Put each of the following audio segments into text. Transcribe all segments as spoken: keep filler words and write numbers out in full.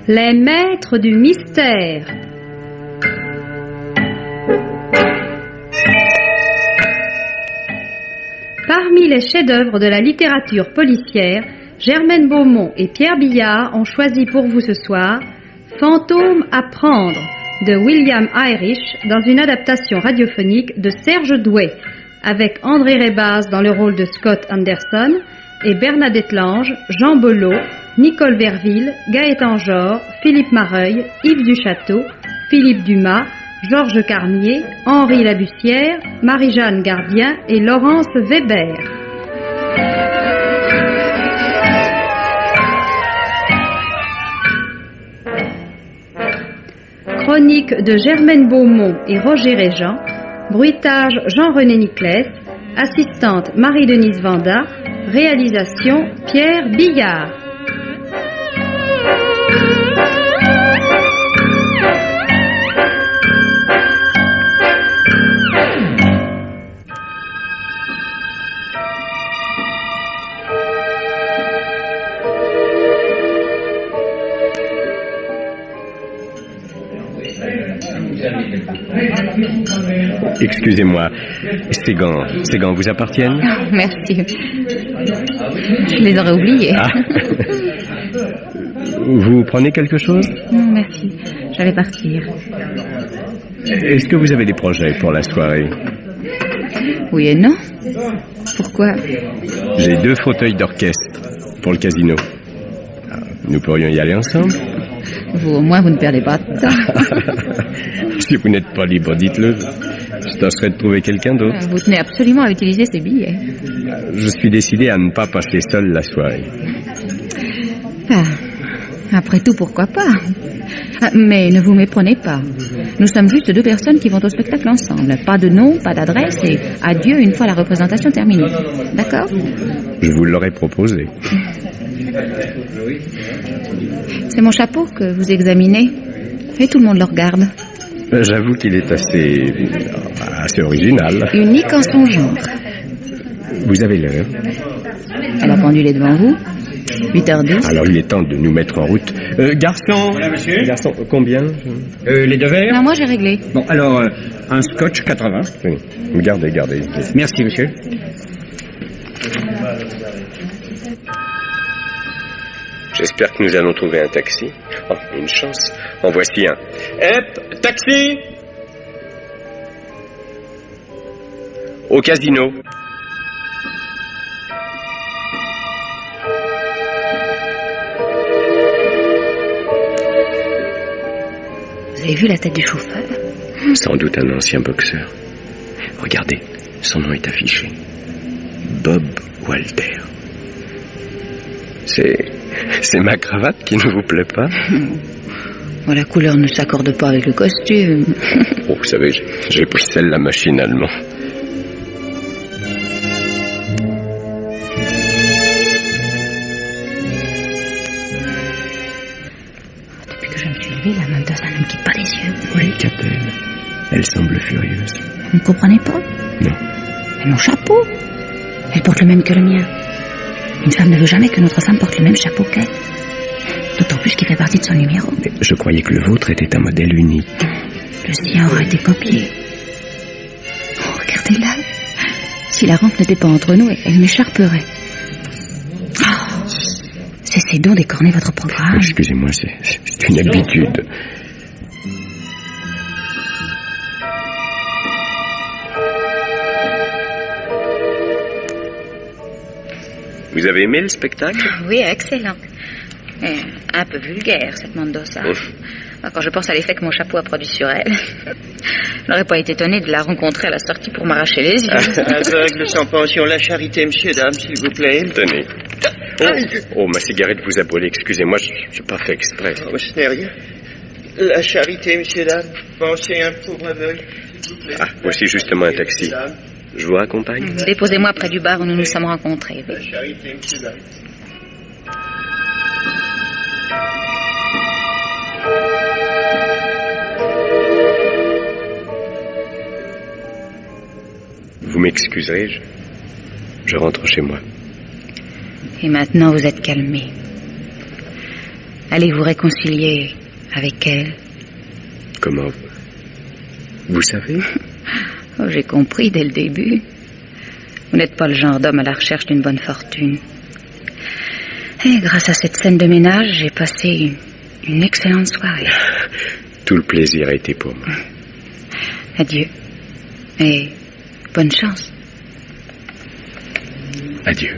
Les maîtres du mystère. Parmi les chefs-d'œuvre de la littérature policière, Germaine Beaumont et Pierre Billard ont choisi pour vous ce soir Fantôme à prendre de William Irish dans une adaptation radiophonique de Serge Douai, avec André Rébaz dans le rôle de Scott Anderson et Bernadette Lange, Jean Bollot, Nicole Verville, Gaëtan Jor, Philippe Mareuil, Yves Duchâteau, Philippe Dumas, Georges Carmier, Henri Labussière, Marie-Jeanne Gardien et Laurence Weber. Chronique de Germaine Beaumont et Roger Régent, bruitage Jean-René Niclès, assistante Marie-Denise Vanda, réalisation Pierre Billard. Excusez-moi, ces gants, ces gants vous appartiennent? Oh, merci. Je les aurais oubliés. Ah. Vous prenez quelque chose? Non, merci. J'allais partir. Est-ce que vous avez des projets pour la soirée? Oui et non. Pourquoi? J'ai deux fauteuils d'orchestre pour le casino. Nous pourrions y aller ensemble? Vous, au moins, vous ne perdez pas de temps. Si vous n'êtes pas libre, dites-le. Je tâcherai de trouver quelqu'un d'autre. Vous tenez absolument à utiliser ces billets. Je suis décidé à ne pas passer seul la soirée. Ah, après tout, pourquoi pas? Mais ne vous méprenez pas. Nous sommes juste deux personnes qui vont au spectacle ensemble. Pas de nom, pas d'adresse et adieu une fois la représentation terminée. D'accord? Je vous l'aurais proposé. C'est mon chapeau que vous examinez. Et tout le monde le regarde. J'avoue qu'il est assez... assez original. Unique en son genre. Vous avez l'heure. La pendule est devant vous. huit heures dix. Alors il est temps de nous mettre en route. Euh, garçon. Voilà, monsieur. Garçon, combien? Euh, les deux verres. Non, moi j'ai réglé. Bon, alors, euh, un scotch quatre-vingts. Oui. Gardez, gardez. Merci, monsieur. J'espère que nous allons trouver un taxi. Oh, une chance. En voici un. Hep, taxi! Au casino. Vous avez vu la tête du chauffeur? Sans doute un ancien boxeur. Regardez, son nom est affiché. Bob Walter. C'est... c'est ma cravate qui ne vous plaît pas? Bon, la couleur ne s'accorde pas avec le costume. Oh, vous savez, j'ai, j'ai pris celle-là machinalement. Depuis que je me suis levée, la même dans un homme qui bat les yeux. Oui, qu'a-t-elle? Elle semble furieuse. Vous ne comprenez pas? Non. Mais mon chapeau, elle porte le même que le mien. Une femme ne veut jamais que notre femme porte le même chapeau qu'elle. D'autant plus qu'il fait partie de son numéro. Mais je croyais que le vôtre était un modèle unique. Le sien aura été copié. Oh, regardez-la. Si la rampe n'était pas entre nous, elle m'écharperait. Oh, cessez donc d'écorner votre programme. Excusez-moi, c'est, c'est une habitude. Vous avez aimé le spectacle? Oui, excellent. Mais un peu vulgaire, cette Mendoza. Ouf. Quand je pense à l'effet que mon chapeau a produit sur elle, je n'aurais pas été étonné de la rencontrer à la sortie pour m'arracher les yeux. Aveugle sans pension, la charité, monsieur, dame, s'il vous plaît. Tenez. Oh, oh, ma cigarette vous a brûlé, excusez-moi, je n'ai pas fait exprès. Oh, ce n'est rien. La charité, monsieur, dame, pensez un pauvre aveugle, s'il vous plaît. Ah, voici justement un taxi. Je vous raccompagne? Déposez-moi près du bar où nous nous sommes rencontrés. La charité, monsieur, dame. Vous m'excuserez, je... je rentre chez moi. Et maintenant, vous êtes calmé. allez vous réconcilier avec elle. Comment? Vous savez? Oh, j'ai compris dès le début. Vous n'êtes pas le genre d'homme à la recherche d'une bonne fortune. Et grâce à cette scène de ménage, j'ai passé une, une excellente soirée. Tout le plaisir a été pour moi. Adieu. Et bonne chance. Adieu.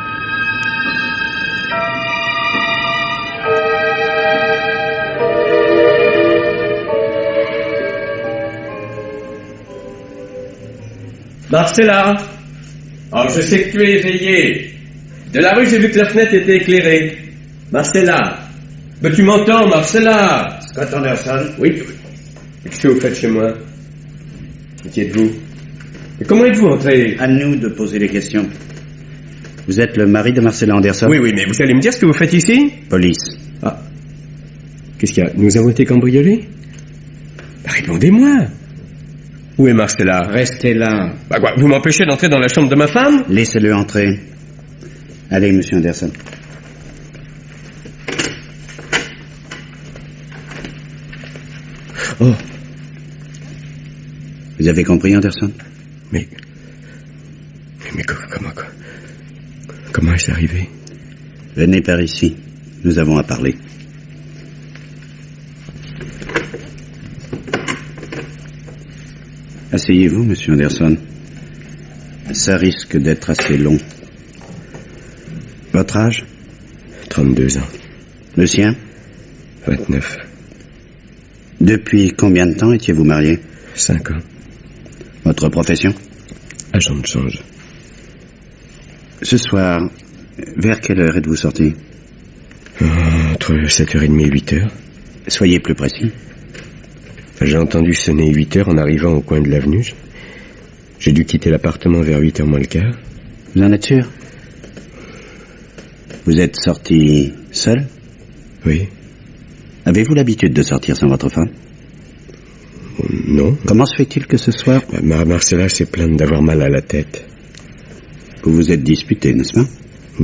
Marcella! Oh, je sais que tu es éveillée. De la rue, j'ai vu que la fenêtre était éclairée. Marcella! Mais tu m'entends, Marcella? Scott Anderson? Oui. Qu'est-ce que vous faites chez moi? Qui êtes-vous? Et comment êtes-vous entré? À nous de poser les questions. Vous êtes le mari de Marcella Anderson? Oui, oui, mais vous allez me dire ce que vous faites ici? Police. Ah. Qu'est-ce qu'il y a? Nous avons été cambriolés? Répondez-moi. Où est Marcella? Restez là. Bah quoi, vous m'empêchez d'entrer dans la chambre de ma femme? Laissez-le entrer. Allez, monsieur Anderson. Oh. Vous avez compris, Anderson? Mais... Mais comment... Comment est-ce arrivé? Venez par ici. Nous avons à parler. Asseyez-vous, monsieur Anderson. Ça risque d'être assez long. Votre âge? trente-deux ans. Le sien? vingt-neuf. Depuis combien de temps étiez-vous marié? Cinq ans. Votre profession? Agent de change. Ce soir, vers quelle heure êtes-vous sorti? Entre sept heures trente et huit heures. Soyez plus précis. J'ai entendu sonner huit heures en arrivant au coin de l'avenue. J'ai dû quitter l'appartement vers huit heures moins le quart. Vous en êtes sûr? Vous êtes sorti seul? Oui. Avez-vous l'habitude de sortir sans votre femme? Non. Comment se fait-il que ce soir... Ma Marcella s'est plainte d'avoir mal à la tête. Vous vous êtes disputé, n'est-ce pas?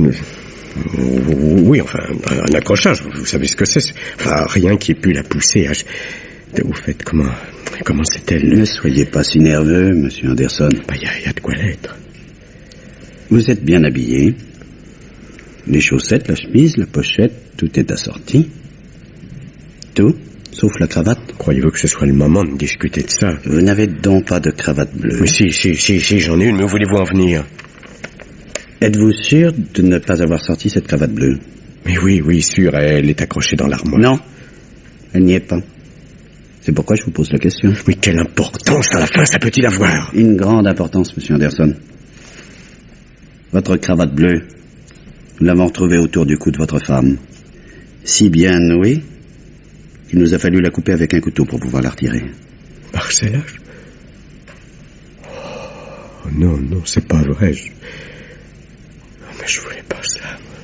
Oui, enfin, un accrochage, vous savez ce que c'est. Enfin, rien qui ait pu la pousser à... Au fait, comment... Comment c'est-elle? Ne soyez pas si nerveux, monsieur Anderson. Bah, il y, y a de quoi l'être. Vous êtes bien habillé. Les chaussettes, la chemise, la pochette, tout est assorti. Tout, sauf la cravate. Croyez-vous que ce soit le moment de discuter de ça? Vous n'avez donc pas de cravate bleue? Mais si, si, si, si, j'en ai une, mais où voulez-vous en venir? Êtes-vous sûr de ne pas avoir sorti cette cravate bleue? Mais oui, oui, sûr, elle est accrochée dans l'armoire. Non, elle n'y est pas. C'est pourquoi je vous pose la question. Mais quelle importance, à la fin, ça peut-il avoir? Une grande importance, monsieur Anderson. Votre cravate bleue, nous l'avons retrouvée autour du cou de votre femme. Si bien nouée, qu'il nous a fallu la couper avec un couteau pour pouvoir la retirer. Marcella? Oh, non, non, c'est pas vrai. Je... Mais je voulais pas ça.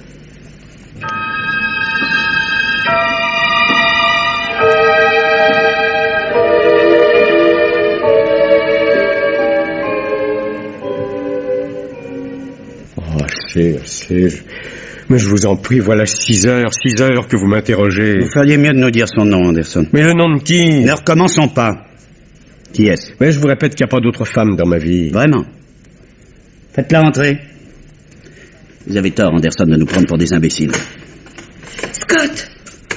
Oh, assez, assez. Mais je vous en prie, voilà six heures, six heures que vous m'interrogez. Vous feriez mieux de nous dire son nom, Anderson. Mais le nom de qui? Ne recommençons pas. Qui est-ce? Mais je vous répète qu'il n'y a pas d'autre femme dans ma vie. Vraiment? Faites-la entrer. Vous avez tort, Anderson, de nous prendre pour des imbéciles. Scott!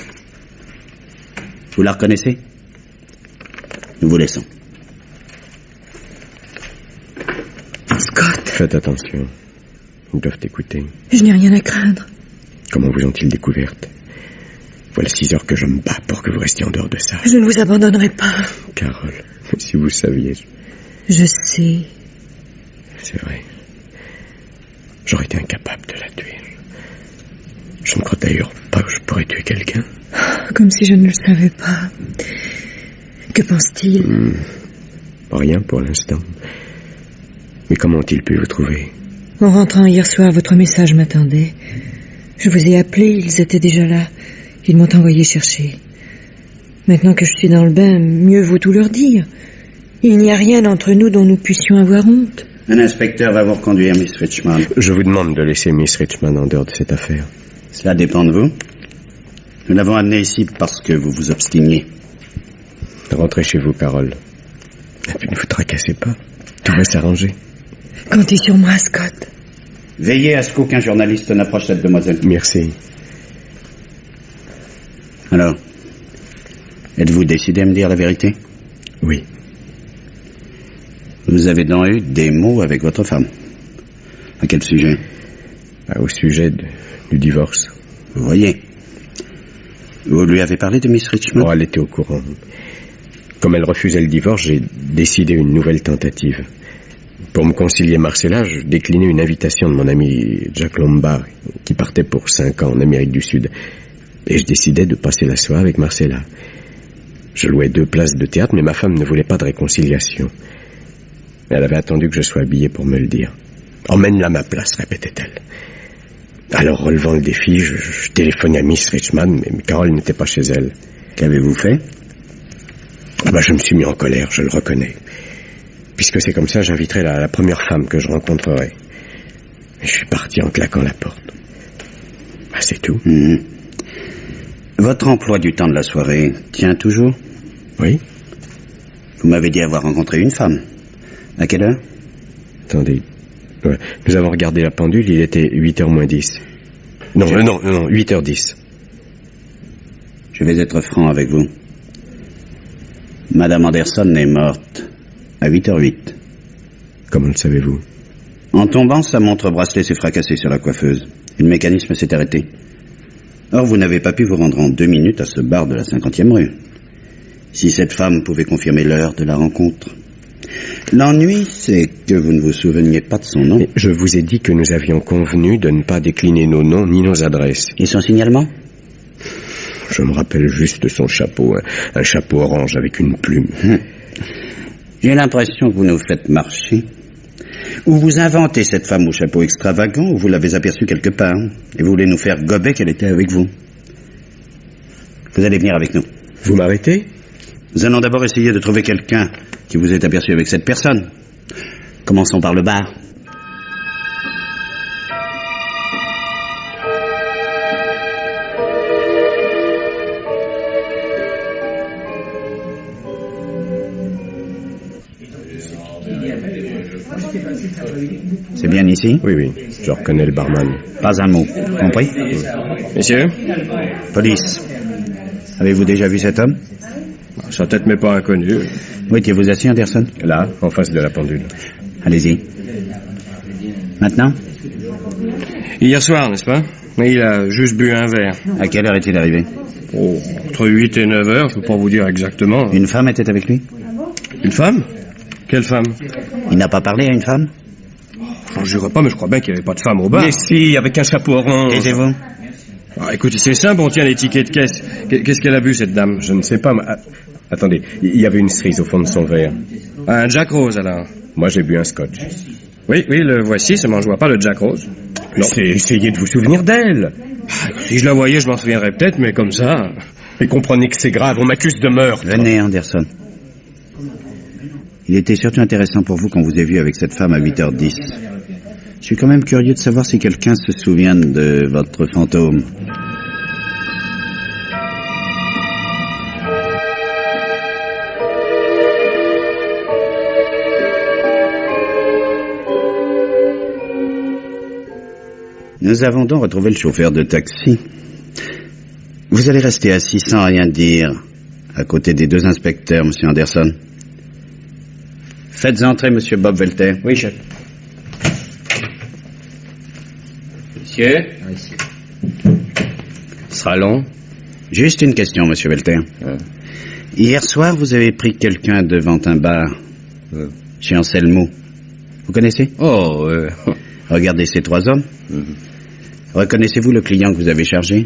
Vous la reconnaissez? Nous vous laissons. Scott! Faites attention. Ils doivent écouter. Je n'ai rien à craindre. Comment vous ont-ils découverte? Voilà six heures que je me bats pour que vous restiez en dehors de ça. Je ne vous abandonnerai pas. Carole, si vous saviez... Je sais. C'est vrai. J'aurais été incapable de la tuer. Je ne crois d'ailleurs pas que je pourrais tuer quelqu'un. Comme si je ne le savais pas. Que pense-t-il? hmm. Rien pour l'instant. Mais comment ont-ils pu vous trouver? En rentrant hier soir, votre message m'attendait. Je vous ai appelé, ils étaient déjà là. Ils m'ont envoyé chercher. Maintenant que je suis dans le bain, mieux vaut tout leur dire. Il n'y a rien entre nous dont nous puissions avoir honte. Un inspecteur va vous reconduire, Miss Richmond. Je vous demande de laisser Miss Richmond en dehors de cette affaire. Cela dépend de vous. Nous l'avons amené ici parce que vous vous obstiniez. Rentrez chez vous, Carole. Et puis ne vous tracassez pas. Tout va s'arranger. Comptez sur moi, Scott. Veillez à ce qu'aucun journaliste n'approche cette demoiselle. Merci. Alors, êtes-vous décidé à me dire la vérité? Oui. Vous avez donc eu des mots avec votre femme. À quel sujet? Au sujet de, du divorce. Vous voyez. Vous lui avez parlé de Miss Richmond? Oh, elle était au courant. Comme elle refusait le divorce, j'ai décidé une nouvelle tentative. Pour me concilier Marcella, je déclinais une invitation de mon ami Jack Lombard, qui partait pour cinq ans en Amérique du Sud. Et je décidais de passer la soirée avec Marcella. Je louais deux places de théâtre, mais ma femme ne voulait pas de réconciliation. Elle avait attendu que je sois habillé pour me le dire. « Emmène-la à ma place », répétait-elle. Alors, relevant le défi, je, je téléphonais à Miss Richmond, mais Carole n'était pas chez elle. Qu'avez-vous fait? Ah bah, je me suis mis en colère, je le reconnais. Puisque c'est comme ça, j'inviterai la, la première femme que je rencontrerai. Je suis parti en claquant la porte. Bah, c'est tout. Mmh. Votre emploi du temps de la soirée tient toujours? Oui. Vous m'avez dit avoir rencontré une femme. À quelle heure? Attendez. Ouais. Nous avons regardé la pendule, il était huit heures moins dix. Non, euh, non, non, huit heures dix. Je vais être franc avec vous. Madame Anderson est morte à huit heures huit. Comment le savez-vous? En tombant, sa montre bracelet s'est fracassée sur la coiffeuse. Et le mécanisme s'est arrêté. Or, vous n'avez pas pu vous rendre en deux minutes à ce bar de la cinquantième rue. Si cette femme pouvait confirmer l'heure de la rencontre. L'ennui, c'est que vous ne vous souveniez pas de son nom. Mais je vous ai dit que nous avions convenu de ne pas décliner nos noms ni nos adresses. Et son signalement? Je me rappelle juste de son chapeau, un, un chapeau orange avec une plume. Hum. J'ai l'impression que vous nous faites marcher. Ou vous inventez cette femme au chapeau extravagant, ou vous l'avez aperçue quelque part, et vous voulez nous faire gober qu'elle était avec vous. Vous allez venir avec nous. Vous m'arrêtez? Nous allons d'abord essayer de trouver quelqu'un qui vous est aperçu avec cette personne. Commençons par le bar. C'est bien ici? Oui, oui, je reconnais le barman. Pas un mot, compris? Messieurs? Police. Avez-vous déjà vu cet homme? Sa tête m'est pas inconnue. Où étiez-vous assis, Anderson? Là, en face de la pendule. Allez-y. Maintenant? Hier soir, n'est-ce pas? Il a juste bu un verre. À quelle heure est-il arrivé? Oh, entre huit et neuf heures, je peux pas vous dire exactement. Une femme était avec lui? Une femme? Quelle femme? Il n'a pas parlé à une femme? J'en jurerai pas, mais je crois bien qu'il n'y avait pas de femme au bar. Mais si, avec un chapeau orange. Taisez-vous. Ah, écoutez, c'est simple, on tient les tickets de caisse. Qu'est-ce qu'elle a bu, cette dame? Je ne sais pas, mais... Attendez, il y avait une cerise au fond de son verre. Un Jack Rose, alors? Moi, j'ai bu un scotch. Oui, oui, le voici, seulement je vois pas le Jack Rose. Non, c'est essayez de vous souvenir d'elle. Ah, si je la voyais, je m'en souviendrais peut-être, mais comme ça... Mais comprenez que c'est grave, on m'accuse de meurtre. Venez, Anderson. Il était surtout intéressant pour vous qu'on vous ait vu avec cette femme à huit heures dix. Je suis quand même curieux de savoir si quelqu'un se souvient de votre fantôme. Nous avons donc retrouvé le chauffeur de taxi. Vous allez rester assis sans rien dire, à côté des deux inspecteurs, monsieur Anderson. Faites entrer monsieur Bob Velter. Oui, chef. Monsieur? Ce sera long. Juste une question, monsieur Velter. Euh. Hier soir, vous avez pris quelqu'un devant un bar, euh. chez Anselmo. Vous connaissez? Oh, euh... Regardez ces trois hommes. Mm-hmm. Reconnaissez-vous le client que vous avez chargé?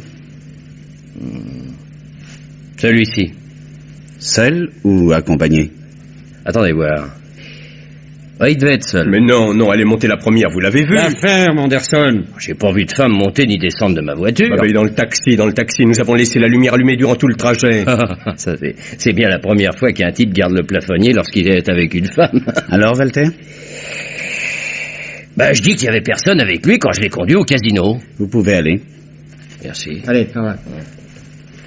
Celui-ci. Seul ou accompagné? Attendez voir. Oh, il devait être seul. Mais non, non, elle est montée la première, vous l'avez vu? La ferme, Anderson. J'ai pas vu de femme monter ni descendre de ma voiture. Ah ben, dans le taxi, dans le taxi, nous avons laissé la lumière allumée durant tout le trajet. Ça, c'est, c'est bien la première fois qu'un type garde le plafonnier lorsqu'il est avec une femme. Alors, Velter? Ben, je dis qu'il y avait personne avec lui quand je l'ai conduit au casino. Vous pouvez aller. Merci. Allez, au revoir.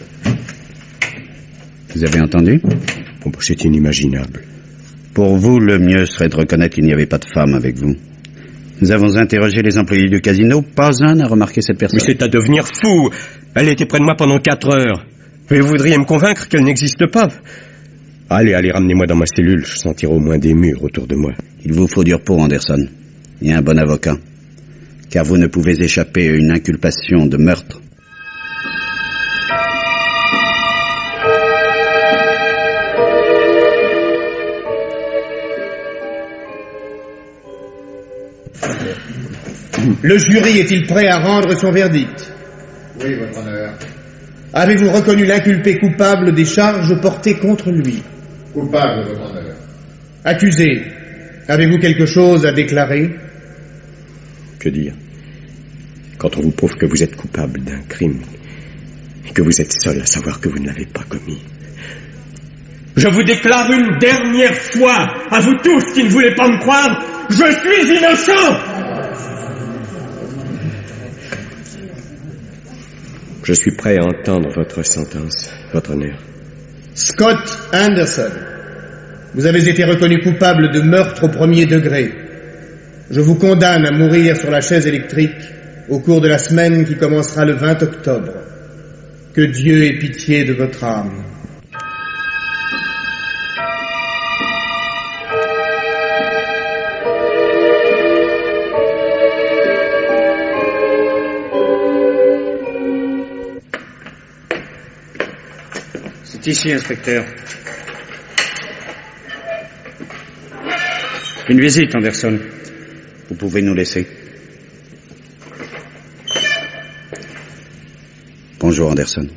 Vous avez entendu? Bon, bah, c'est inimaginable. Pour vous, le mieux serait de reconnaître qu'il n'y avait pas de femme avec vous. Nous avons interrogé les employés du casino, pas un n'a remarqué cette personne. Mais c'est à devenir fou. Elle était près de moi pendant quatre heures. Et vous voudriez me convaincre qu'elle n'existe pas? Allez, allez, ramenez-moi dans ma cellule, je sentirai au moins des murs autour de moi. Il vous faut du repos, Anderson, et un bon avocat, car vous ne pouvez échapper à une inculpation de meurtre. Le jury est-il prêt à rendre son verdict? Oui, votre honneur. Avez-vous reconnu l'inculpé coupable des charges portées contre lui? Coupable, votre honneur. Accusé, avez-vous quelque chose à déclarer? Que dire? Quand on vous prouve que vous êtes coupable d'un crime et que vous êtes seul à savoir que vous ne l'avez pas commis. Je vous déclare une dernière fois, à vous tous qui ne voulez pas me croire, je suis innocent! Je suis prêt à entendre votre sentence, votre honneur. Scott Anderson, vous avez été reconnu coupable de meurtre au premier degré. Je vous condamne à mourir sur la chaise électrique au cours de la semaine qui commencera le vingt octobre. Que Dieu ait pitié de votre âme. C'est ici, inspecteur. Une visite, Anderson. Vous pouvez nous laisser. Bonjour, Anderson.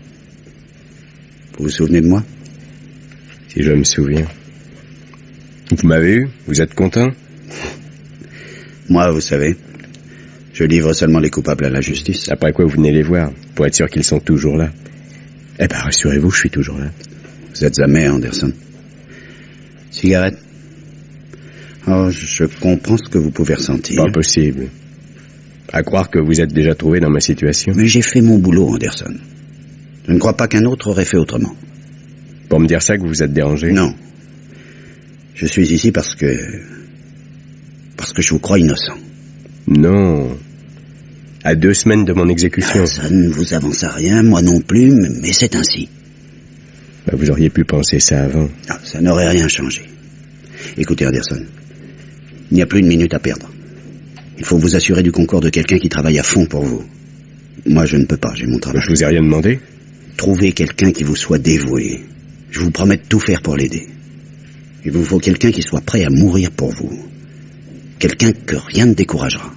Vous vous souvenez de moi? Si je me souviens. Vous m'avez eu? Vous êtes content? Moi, vous savez, je livre seulement les coupables à la justice. Après quoi vous venez les voir, pour être sûr qu'ils sont toujours là. Eh ben, rassurez-vous, je suis toujours là. Vous êtes amer, Anderson. Cigarette? Oh, je comprends ce que vous pouvez ressentir. Pas possible. À croire que vous êtes déjà trouvé dans ma situation. Mais j'ai fait mon boulot, Anderson. Je ne crois pas qu'un autre aurait fait autrement. Pour me dire ça que vous vous êtes dérangé? Non. Je suis ici parce que... parce que je vous crois innocent. Non. À deux semaines de mon exécution. Ah, ça ne vous avance à rien, moi non plus, mais c'est ainsi. Bah, vous auriez pu penser ça avant. Ah, ça n'aurait rien changé. Écoutez, Anderson, il n'y a plus une minute à perdre. Il faut vous assurer du concours de quelqu'un qui travaille à fond pour vous. Moi, je ne peux pas, j'ai mon travail. Je vous ai rien demandé. Trouvez quelqu'un qui vous soit dévoué. Je vous promets de tout faire pour l'aider. Il vous faut quelqu'un qui soit prêt à mourir pour vous. Quelqu'un que rien ne découragera.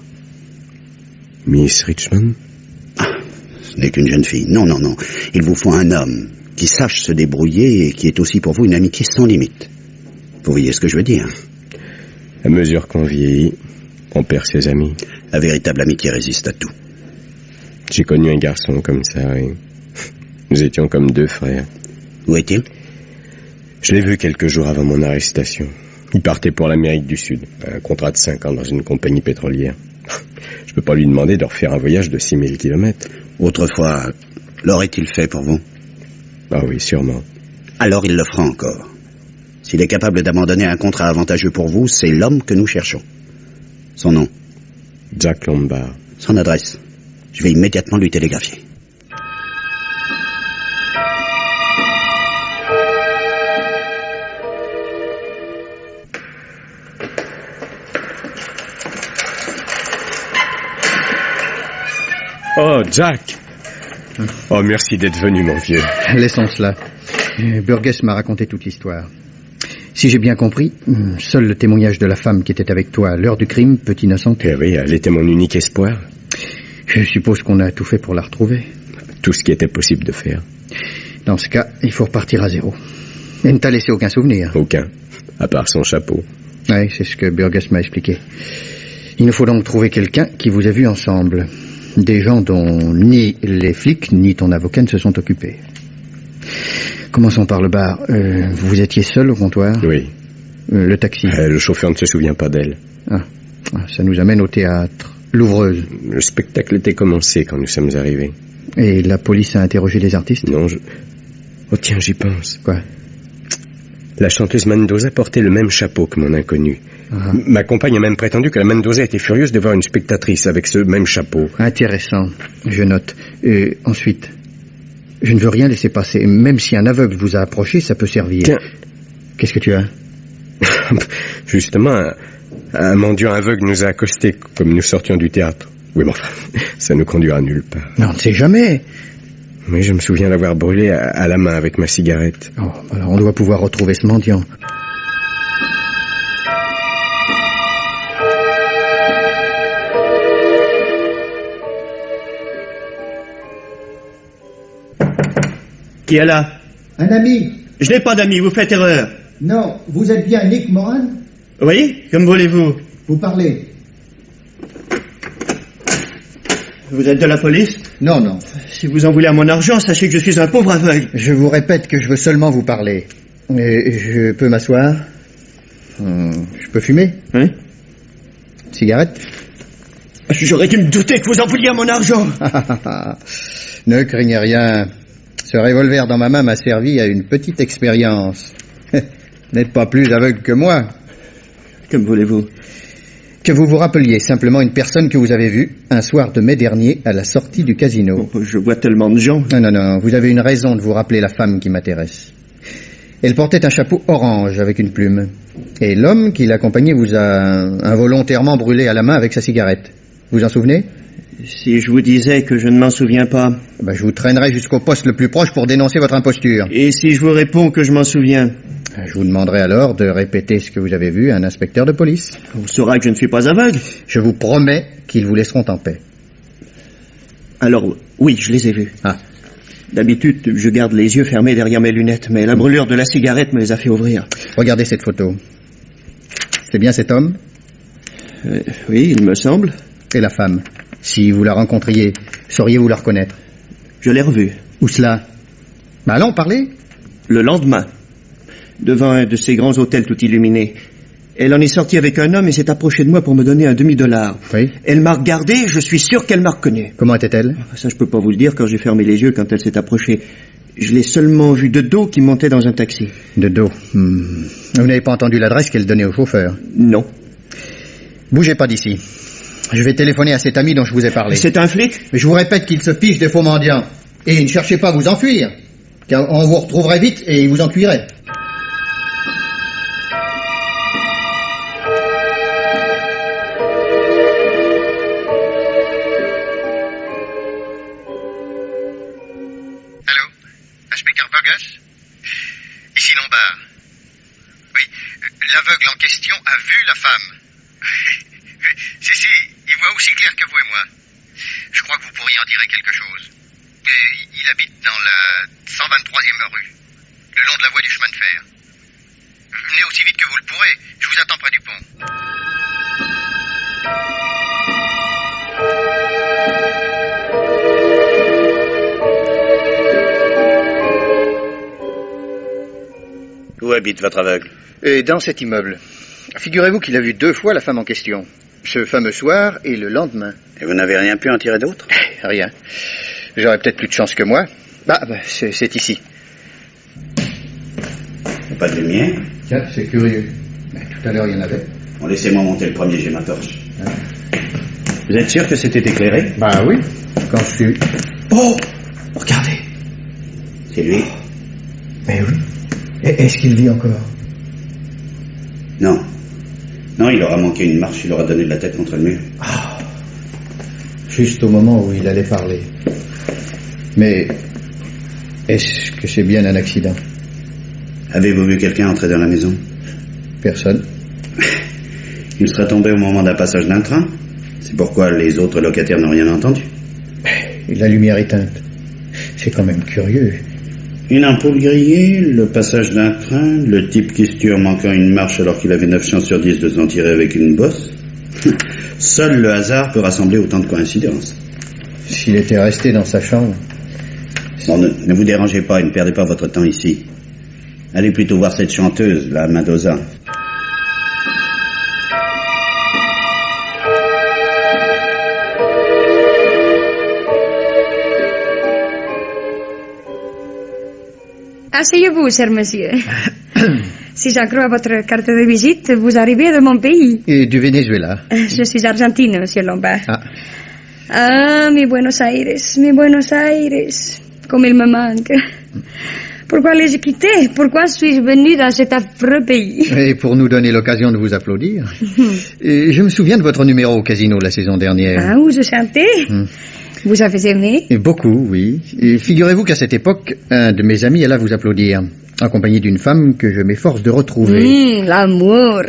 Miss Richmond? Ah, ce n'est qu'une jeune fille. Non, non, non. Il vous faut un homme qui sache se débrouiller et qui est aussi pour vous une amitié sans limite. Vous voyez ce que je veux dire? À mesure qu'on vieillit, on perd ses amis. La véritable amitié résiste à tout. J'ai connu un garçon comme ça et nous étions comme deux frères. Où est-il? Je l'ai vu quelques jours avant mon arrestation. Il partait pour l'Amérique du Sud. Un contrat de cinq ans dans une compagnie pétrolière. Je peux pas lui demander de refaire un voyage de six mille kilomètres. Autrefois, l'aurait-il fait pour vous? Ah oui, sûrement. Alors il le fera encore. S'il est capable d'abandonner un contrat avantageux pour vous, c'est l'homme que nous cherchons. Son nom? Jack Lombard. Son adresse? Je vais immédiatement lui télégraphier. Oh, Jack! Oh, merci d'être venu, mon vieux. Laissons cela. Burgess m'a raconté toute l'histoire. Si j'ai bien compris, seul le témoignage de la femme qui était avec toi à l'heure du crime peut innocenter. Eh oui, elle était mon unique espoir. Je suppose qu'on a tout fait pour la retrouver. Tout ce qui était possible de faire. Dans ce cas, il faut repartir à zéro. Elle ne t'a laissé aucun souvenir? Aucun, à part son chapeau. Oui, c'est ce que Burgess m'a expliqué. Il nous faut donc trouver quelqu'un qui vous a vu ensemble. Des gens dont ni les flics ni ton avocat ne se sont occupés. Commençons par le bar. Euh, vous étiez seul au comptoir? Oui. Euh, le taxi? euh, Le chauffeur ne se souvient pas d'elle. Ah, ça nous amène au théâtre. L'ouvreuse? Le spectacle était commencé quand nous sommes arrivés. Et la police a interrogé les artistes? Non, je... Oh tiens, j'y pense. Quoi? La chanteuse Mendoza portait le même chapeau que mon inconnu. Uh-huh. Ma compagne a même prétendu que la Mendoza était furieuse de voir une spectatrice avec ce même chapeau. Intéressant, je note. Et ensuite, je ne veux rien laisser passer. Même si un aveugle vous a approché, ça peut servir. Tiens. Qu'est-ce que tu as? Justement, un, un mendiant aveugle nous a accostés comme nous sortions du théâtre. Oui, mais enfin, ça nous conduira nulle part. Mais on ne sait jamais. Oui, je me souviens l'avoir brûlé à, à la main avec ma cigarette. Oh, alors on doit pouvoir retrouver ce mendiant. Qui est là? Un ami. Je n'ai pas d'amis, vous faites erreur. Non, vous êtes bien Nick Moran? Oui, comme voulez-vous? Vous parlez. Vous êtes de la police? Non, non. Si vous en voulez à mon argent, sachez que je suis un pauvre aveugle. Je vous répète que je veux seulement vous parler. Et je peux m'asseoir? hum, Je peux fumer? Hein? Cigarette? J'aurais dû me douter que vous en vouliez à mon argent. Ne craignez rien. Ce revolver dans ma main m'a servi à une petite expérience. Vous n'êtes pas plus aveugle que moi. Comme voulez-vous. Que vous vous rappeliez simplement une personne que vous avez vue un soir de mai dernier à la sortie du casino. Oh, je vois tellement de gens. Non, non, non, vous avez une raison de vous rappeler la femme qui m'intéresse. Elle portait un chapeau orange avec une plume. Et l'homme qui l'accompagnait vous a involontairement brûlé à la main avec sa cigarette. Vous vous en souvenez? Si je vous disais que je ne m'en souviens pas. Ben, je vous traînerai jusqu'au poste le plus proche pour dénoncer votre imposture. Et si je vous réponds que je m'en souviens? Je vous demanderai alors de répéter ce que vous avez vu à un inspecteur de police. On saura que je ne suis pas aveugle. Je vous promets qu'ils vous laisseront en paix. Alors, oui, je les ai vus. Ah. D'habitude, je garde les yeux fermés derrière mes lunettes, mais la brûlure de la cigarette me les a fait ouvrir. Regardez cette photo. C'est bien cet homme? euh, Oui, il me semble. Et la femme? Si vous la rencontriez, sauriez-vous la reconnaître? Je l'ai revue. Où cela? Ben allons, parlez. Le lendemain, devant un de ces grands hôtels tout illuminés. Elle en est sortie avec un homme et s'est approchée de moi pour me donner un demi-dollar. Oui. Elle m'a regardé, je suis sûr qu'elle m'a reconnu. Comment était-elle? Ça, je peux pas vous le dire quand j'ai fermé les yeux quand elle s'est approchée. Je l'ai seulement vue de dos qui montait dans un taxi. De dos. Hmm. Vous n'avez pas entendu l'adresse qu'elle donnait au chauffeur? Non. Bougez pas d'ici. Je vais téléphoner à cet ami dont je vous ai parlé. C'est un flic? Je vous répète qu'il se fiche des faux mendiants. Et ne cherchez pas à vous enfuir, car on vous retrouverait vite et il vous encuirait. Allô? Inspecteur Burgess? Ici Lombard. Oui, l'aveugle en question a vu la femme. Si, si, il voit aussi clair que vous et moi. Je crois que vous pourriez en tirer quelque chose. Et il habite dans la cent vingt-troisième rue, le long de la voie du chemin de fer. Venez aussi vite que vous le pourrez, je vous attends près du pont. Où habite votre aveugle? Et dans cet immeuble. Figurez-vous qu'il a vu deux fois la femme en question. Ce fameux soir et le lendemain. Et vous n'avez rien pu en tirer d'autre? Rien. J'aurais peut-être plus de chance que moi. Bah, bah c'est, c'est ici. Pas de lumière? Tiens, c'est curieux. Mais tout à l'heure, il y en avait. Bon, laissez-moi monter le premier, j'ai ma torche. Ah. Vous êtes sûr que c'était éclairé? Bah oui, quand je suis... Oh! Regardez. C'est lui? Mais oui. Et est-ce qu'il vit encore? Non. Non, il aura manqué une marche, il aura donné de la tête contre le mur. Ah. Juste au moment où il allait parler. Mais est-ce que c'est bien un accident? Avez-vous vu quelqu'un entrer dans la maison? Personne. Il serait tombé au moment d'un passage d'un train. C'est pourquoi les autres locataires n'ont rien entendu. Et la lumière éteinte. C'est quand même curieux. Une ampoule grillée, le passage d'un train, le type qui se tue en manquant une marche alors qu'il avait neuf chances sur dix de s'en tirer avec une bosse. Seul le hasard peut rassembler autant de coïncidences. S'il était resté dans sa chambre... Bon, ne, ne vous dérangez pas et ne perdez pas votre temps ici. Allez plutôt voir cette chanteuse, la Mendoza. Asseyez-vous, cher monsieur. Si j'en crois votre carte de visite, vous arrivez de mon pays. Et du Venezuela. Je suis argentine, monsieur Lombard. Ah. Ah, mi Buenos Aires, mi Buenos Aires. Comme il me manque. Pourquoi les quitter? Pourquoi suis-je venue dans cet affreux pays? Et pour nous donner l'occasion de vous applaudir. Et je me souviens de votre numéro au casino la saison dernière. Ah, où je chantais? Hum. Vous avez aimé? Et beaucoup, oui. Et figurez-vous qu'à cette époque, un de mes amis alla vous applaudir, accompagné d'une femme que je m'efforce de retrouver. Mmh, l'amour.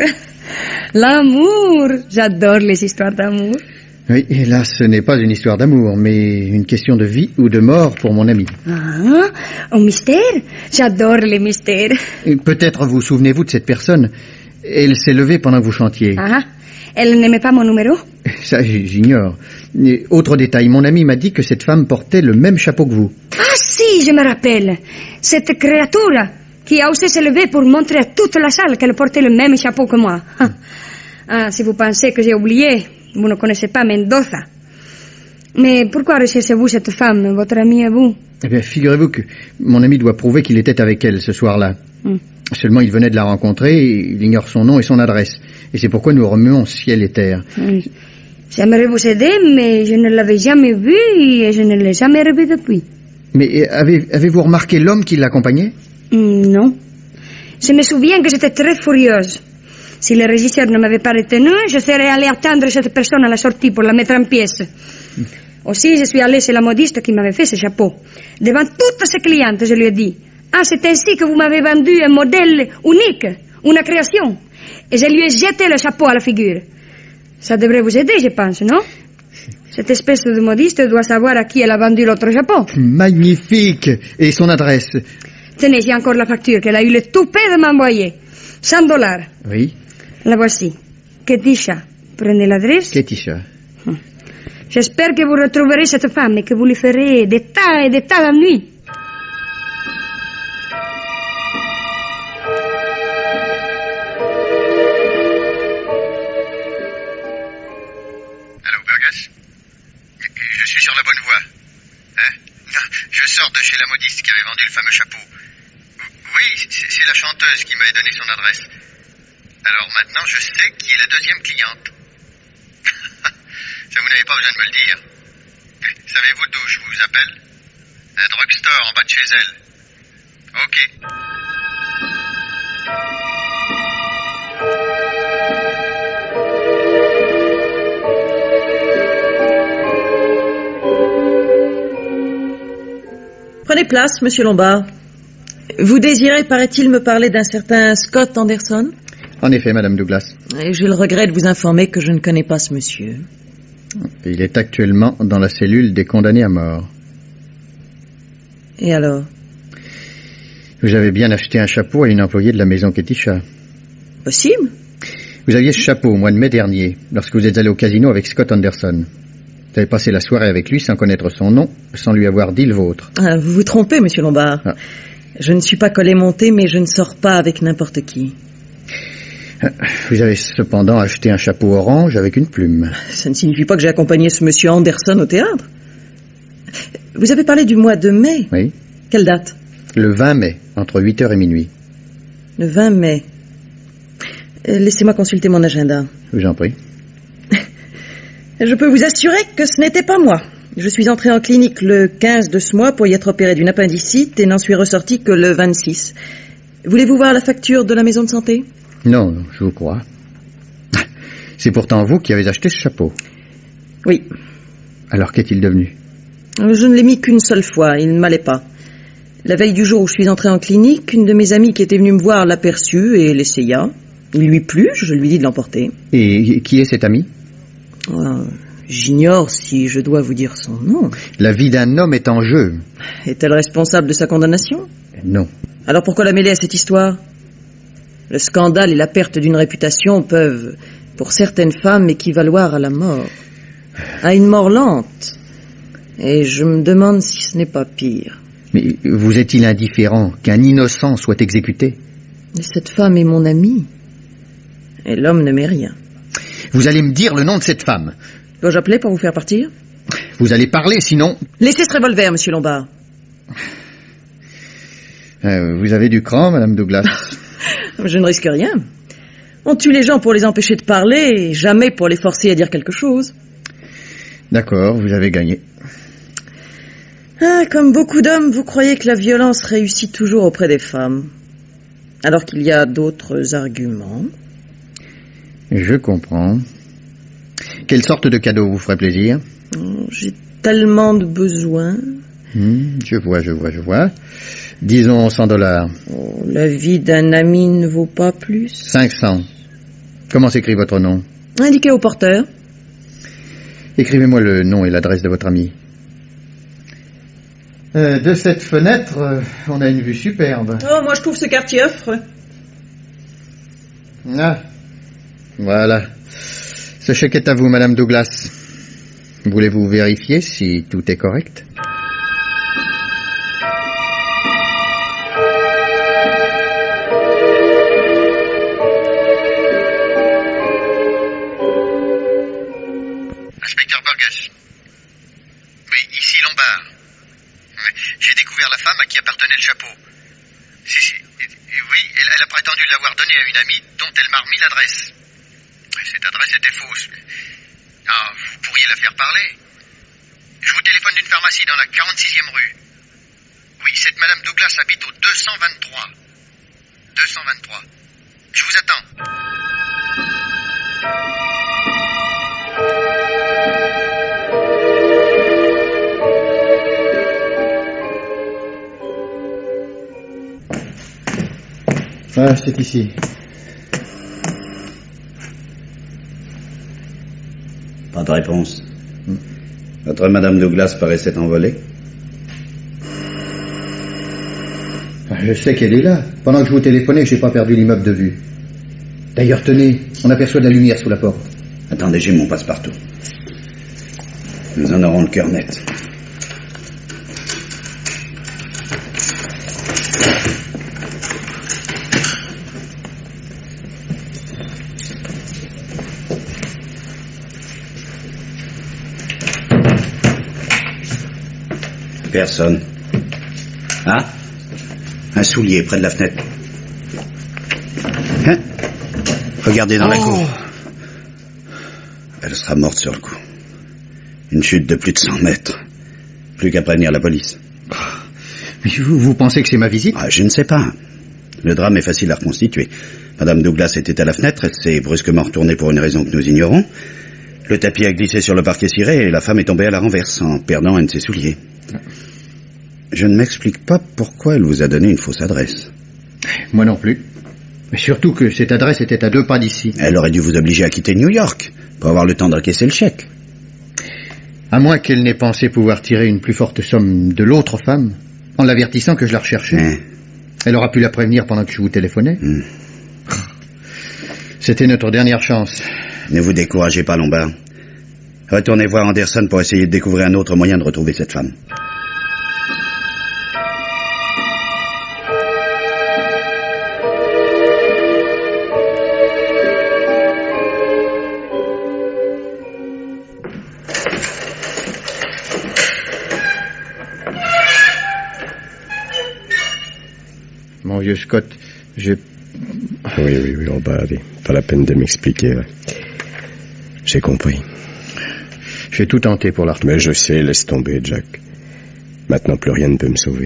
L'amour. J'adore les histoires d'amour. Oui, et là, ce n'est pas une histoire d'amour, mais une question de vie ou de mort pour mon ami. Ah, un mystère? J'adore les mystères. Et peut-être vous souvenez-vous de cette personne. Elle s'est levée pendant que vous chantiez. Ah, elle n'aimait pas mon numéro? Ça, j'ignore. Et autre détail, mon ami m'a dit que cette femme portait le même chapeau que vous. Ah si, je me rappelle. Cette créature qui a osé se lever pour montrer à toute la salle qu'elle portait le même chapeau que moi. Ah, ah si vous pensez que j'ai oublié, vous ne connaissez pas Mendoza. Mais pourquoi recherchez-vous cette femme, votre ami et vous? Eh bien, figurez-vous que mon ami doit prouver qu'il était avec elle ce soir-là. Hmm. Seulement, il venait de la rencontrer, il ignore son nom et son adresse. Et c'est pourquoi nous remuons ciel et terre. Hmm. J'aimerais vous aider, mais je ne l'avais jamais vue et je ne l'ai jamais revue depuis. Mais avez, avez-vous remarqué l'homme qui l'accompagnait? hmm, Non. Je me souviens que j'étais très furieuse. Si le régisseur ne m'avait pas retenue, je serais allée attendre cette personne à la sortie pour la mettre en pièces. Hmm. Aussi, je suis allée chez la modiste qui m'avait fait ce chapeau. Devant toutes ses clientes, je lui ai dit: ah, c'est ainsi que vous m'avez vendu un modèle unique, une création. Et je lui ai jeté le chapeau à la figure. Ça devrait vous aider, je pense, non? Cette espèce de modiste doit savoir à qui elle a vendu l'autre chapeau. Magnifique! Et son adresse? Tenez, j'ai encore la facture qu'elle a eu le toupet de m'envoyer. cent dollars. Oui. La voici. Ketisha. Prenez l'adresse. Ketisha. Hum. J'espère que vous retrouverez cette femme et que vous lui ferez des tas et des tas d'ennuis. Je suis sur la bonne voie. Hein? Non, je sors de chez la modiste qui avait vendu le fameux chapeau. Oui, c'est la chanteuse qui m'avait donné son adresse. Alors maintenant, je sais qui est la deuxième cliente. Ça, vous n'avez pas besoin de me le dire. Savez-vous d'où je vous appelle? Un drugstore en bas de chez elle. Ok. Prenez place, monsieur Lombard. Vous désirez, paraît-il, me parler d'un certain Scott Anderson? En effet, madame Douglas. Et j'ai le regret de vous informer que je ne connais pas ce monsieur. Il est actuellement dans la cellule des condamnés à mort. Et alors? Vous avez bien acheté un chapeau à une employée de la maison Ketisha. Possible. Vous aviez ce chapeau au mois de mai dernier, lorsque vous êtes allé au casino avec Scott Anderson. Vous avez passé la soirée avec lui sans connaître son nom, sans lui avoir dit le vôtre. Ah, vous vous trompez, monsieur Lombard. Ah. Je ne suis pas collet-monté, mais je ne sors pas avec n'importe qui. Vous avez cependant acheté un chapeau orange avec une plume. Ça ne signifie pas que j'ai accompagné ce monsieur Anderson au théâtre. Vous avez parlé du mois de mai. Oui. Quelle date? Le vingt mai, entre huit heures et minuit. Le vingt mai. Laissez-moi consulter mon agenda. Je vous en prie. Je peux vous assurer que ce n'était pas moi. Je suis entré en clinique le quinze de ce mois pour y être opéré d'une appendicite et n'en suis ressorti que le vingt-six. Voulez-vous voir la facture de la maison de santé? Non, je vous crois. C'est pourtant vous qui avez acheté ce chapeau. Oui. Alors qu'est-il devenu? Je ne l'ai mis qu'une seule fois, il ne m'allait pas. La veille du jour où je suis entré en clinique, une de mes amies qui était venue me voir l'aperçut et l'essaya. Il lui plut, je lui dis de l'emporter. Et qui est cet ami? Oh, j'ignore si je dois vous dire son nom. La vie d'un homme est en jeu. Est-elle responsable de sa condamnation? Non. Alors pourquoi la mêler à cette histoire? Le scandale et la perte d'une réputation peuvent, pour certaines femmes, équivaloir à la mort. À une mort lente. Et je me demande si ce n'est pas pire. Mais vous est-il indifférent qu'un innocent soit exécuté? Cette femme est mon amie. Et l'homme ne m'est rien. Vous allez me dire le nom de cette femme. Dois-je appeler pour vous faire partir? Vous allez parler, sinon... Laissez ce revolver, monsieur Lombard. Euh, vous avez du cran, madame Douglas. Je ne risque rien. On tue les gens pour les empêcher de parler et jamais pour les forcer à dire quelque chose. D'accord, vous avez gagné. Ah, comme beaucoup d'hommes, vous croyez que la violence réussit toujours auprès des femmes, alors qu'il y a d'autres arguments. Je comprends. Quelle sorte de cadeau vous ferait plaisir? Oh, j'ai tellement de besoins. Hmm, je vois, je vois, je vois. Disons cent dollars. Oh, la vie d'un ami ne vaut pas plus. cinq cents. Comment s'écrit votre nom? Indiqué au porteur. Écrivez-moi le nom et l'adresse de votre ami. Euh, de cette fenêtre, euh, on a une vue superbe. Oh, moi je trouve ce quartier affreux. Ah, voilà. Ce chèque est à vous, Madame Douglas. Voulez-vous vérifier si tout est correct? Inspecteur Burgess. Oui, ici Lombard. J'ai découvert la femme à qui appartenait le chapeau. Si, si. Oui, elle, elle a prétendu l'avoir donné à une amie dont elle m'a remis l'adresse. Cette adresse était fausse. Ah, vous pourriez la faire parler. Je vous téléphone d'une pharmacie dans la quarante-sixième rue. Oui, cette Madame Douglas habite au deux cent vingt-trois. deux cent vingt-trois. Je vous attends. Ah, c'est ici. Pas de réponse. Votre Madame Douglas paraissait envolée. Je sais qu'elle est là. Pendant que je vous téléphonais, j'ai pas perdu l'immeuble de vue. D'ailleurs, tenez, on aperçoit de la lumière sous la porte. Attendez, j'ai mon passe-partout. Nous en aurons le cœur net. Personne. Ah, un soulier près de la fenêtre. Hein? Regardez dans oh. la cour. Elle sera morte sur le coup. Une chute de plus de cent mètres. Plus qu'à prévenir la police. Mais vous, vous pensez que c'est ma visite? Ah, je ne sais pas. Le drame est facile à reconstituer. Madame Douglas était à la fenêtre, elle s'est brusquement retournée pour une raison que nous ignorons. Le tapis a glissé sur le parquet ciré et la femme est tombée à la renverse en perdant un de ses souliers. Je ne m'explique pas pourquoi elle vous a donné une fausse adresse. Moi non plus. Mais surtout que cette adresse était à deux pas d'ici. Elle aurait dû vous obliger à quitter New York pour avoir le temps d'encaisser le chèque. À moins qu'elle n'ait pensé pouvoir tirer une plus forte somme de l'autre femme, en l'avertissant que je la recherchais. Hein? Elle aura pu la prévenir pendant que je vous téléphonais. Hum. C'était notre dernière chance. Ne vous découragez pas, Lombard. Retournez voir Anderson pour essayer de découvrir un autre moyen de retrouver cette femme. Mon vieux Scott, je... Oui, oui, oui, oh bah, allez, pas la peine de m'expliquer. Ouais. J'ai compris. J'ai tout tenté pour la retrouver. Mais je sais, laisse tomber, Jack. Maintenant, plus rien ne peut me sauver.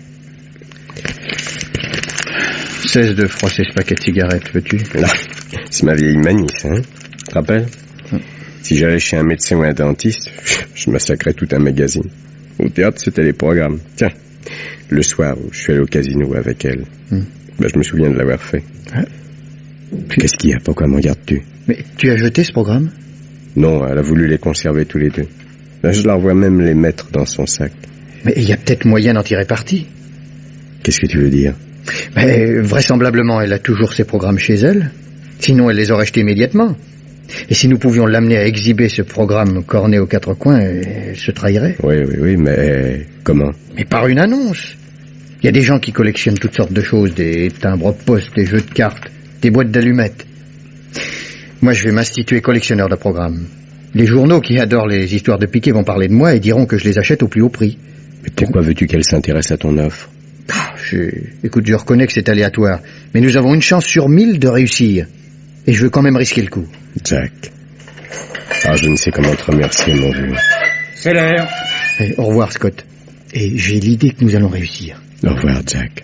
Cesse de froisser ce paquet de cigarettes, veux-tu? Là, c'est ma vieille manie, ça, hein? Tu te rappelles? Hum. Si j'allais chez un médecin ou un dentiste, je massacrais tout un magazine. Au théâtre, c'était les programmes. Tiens, le soir où je suis allé au casino avec elle, hum. ben, je me souviens de l'avoir fait. Hein? Qu'est-ce qu'il y a? Pourquoi m'en gardes-tu? Mais tu as jeté ce programme? Non, elle a voulu les conserver tous les deux. Là, je la revois même les mettre dans son sac. Mais il y a peut-être moyen d'en tirer parti. Qu'est-ce que tu veux dire? Mais vraisemblablement, elle a toujours ses programmes chez elle. Sinon, elle les aurait jetés immédiatement. Et si nous pouvions l'amener à exhiber ce programme corné aux quatre coins, elle se trahirait. Oui, oui, oui, mais comment? Mais par une annonce. Il y a des gens qui collectionnent toutes sortes de choses, des timbres-poste, des jeux de cartes, des boîtes d'allumettes. Moi, je vais m'instituer collectionneur de programmes. Les journaux qui adorent les histoires de piquet vont parler de moi et diront que je les achète au plus haut prix. Mais pourquoi veux-tu qu'elle s'intéresse à ton offre? Ah, je... écoute, je reconnais que c'est aléatoire, mais nous avons une chance sur mille de réussir. Et je veux quand même risquer le coup. Jack. Ah, je ne sais comment te remercier, mon vieux. C'est l'heure. Eh, au revoir, Scott. Et j'ai l'idée que nous allons réussir. Au revoir, Jack.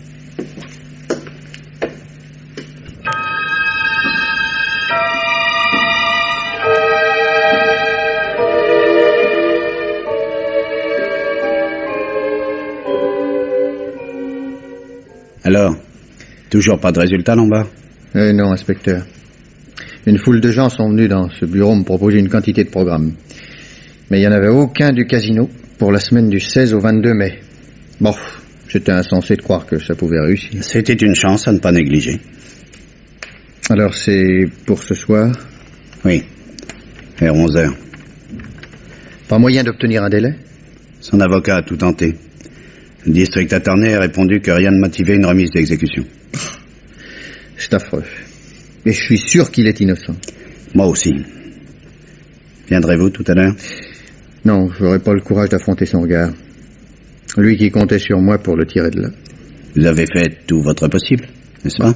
Alors, toujours pas de résultat, Lombard? Eh non, inspecteur. Une foule de gens sont venus dans ce bureau me proposer une quantité de programmes. Mais il n'y en avait aucun du casino pour la semaine du seize au vingt-deux mai. Bon, j'étais insensé de croire que ça pouvait réussir. C'était une chance à ne pas négliger. Alors c'est pour ce soir? Oui, vers onze heures. Pas moyen d'obtenir un délai? Son avocat a tout tenté. Le district attorney a répondu que rien ne motivait une remise d'exécution. C'est affreux. Et je suis sûr qu'il est innocent. Moi aussi. Viendrez-vous tout à l'heure? Non, je n'aurai pas le courage d'affronter son regard. Lui qui comptait sur moi pour le tirer de là. Vous avez fait tout votre possible, n'est-ce pas?